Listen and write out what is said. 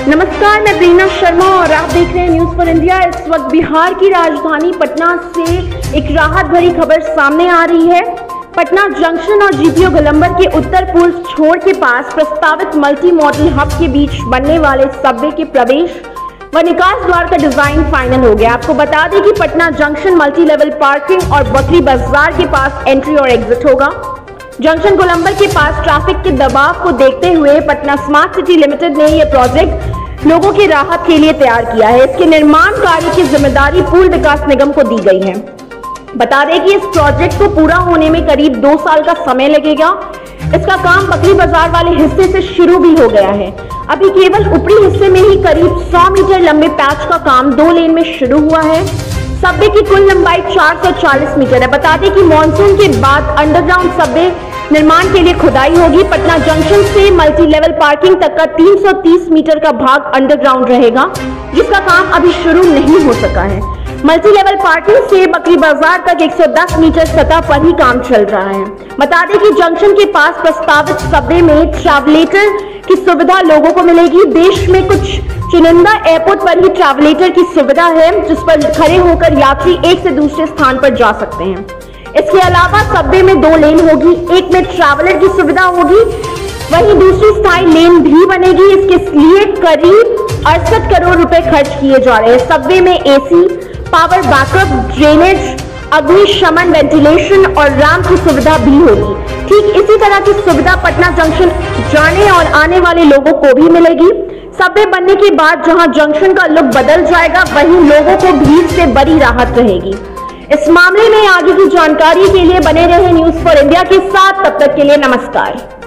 नमस्कार, मैं प्रीना शर्मा और आप देख रहे हैं न्यूज़ फॉर इंडिया। इस वक्त बिहार की राजधानी पटना से एक राहत भरी खबर सामने आ रही है। पटना जंक्शन और जीपीओ गोलंबर के उत्तर पूर्व छोर के पास प्रस्तावित मल्टी मॉडल हब के बीच बनने वाले सबवे के प्रवेश व निकास द्वार का डिजाइन फाइनल हो गया। आपको बता दें कि Patna junction multi level parking और बकरी बाजार के पास एंट्री और एग्जिट होगा। जंक्शन गोलंबर के पास ट्रैफिक के दबाव को देखते हुए पटना स्मार्ट सिटी लिमिटेड ने यह प्रोजेक्ट लोगों की राहत के लिए तैयार किया है। इसके निर्माण कार्य की जिम्मेदारी पूर्व विकास निगम को दी गई है। बता दें कि इस प्रोजेक्ट को पूरा होने में करीब 2 साल का समय लगेगा। इसका काम बकरी बाजार वाले हिस्से से शुरू भी हो गया है। अभी केवल ऊपरी हिस्से में ही करीब 100 मीटर लंबे पैच का काम 2 लेन में शुरू हुआ है। सबवे की कुल लंबाई 440 मीटर है। बता दें कि मॉनसून के बाद अंडरग्राउंड सबवे निर्माण के लिए खुदाई होगी। पटना जंक्शन से मल्टी लेवल पार्किंग तक का 330 मीटर का भाग अंडरग्राउंड रहेगा, जिसका काम अभी शुरू नहीं हो सका है। मल्टी लेवल पार्किंग से बकरी बाजार तक 110 मीटर सतह पर ही काम चल रहा है। बता दें कि जंक्शन के पास प्रस्तावित सबवे में ट्रैवलेटर की सुविधा लोगों को मिलेगी। देश में कुछ चुनिंदा एयरपोर्ट पर ही ट्रैवलेटर की सुविधा है, जिस पर खड़े होकर यात्री एक से दूसरे स्थान पर जा सकते हैं। इसके अलावा सबवे में 2 लेन होगी, एक में ट्रैवलर की सुविधा होगी, वहीं दूसरी स्थायी लेन भी बनेगी। इसके लिए करीब 68 करोड़ रुपए खर्च किए जा रहे हैं। सबवे में एसी, पावर बैकअप, ड्रेनेज, अग्निशमन, वेंटिलेशन और रैंप की सुविधा भी होगी। ठीक इसी तरह की सुविधा पटना जंक्शन जाने और आने वाले लोगों को भी मिलेगी। सबवे बनने के बाद जहां जंक्शन का लुक बदल जाएगा, वहीं लोगों को भीड़ से बड़ी राहत रहेगी। इस मामले में आगे की जानकारी के लिए बने रहे न्यूज़ फॉर इंडिया के साथ। तब तक के लिए नमस्कार।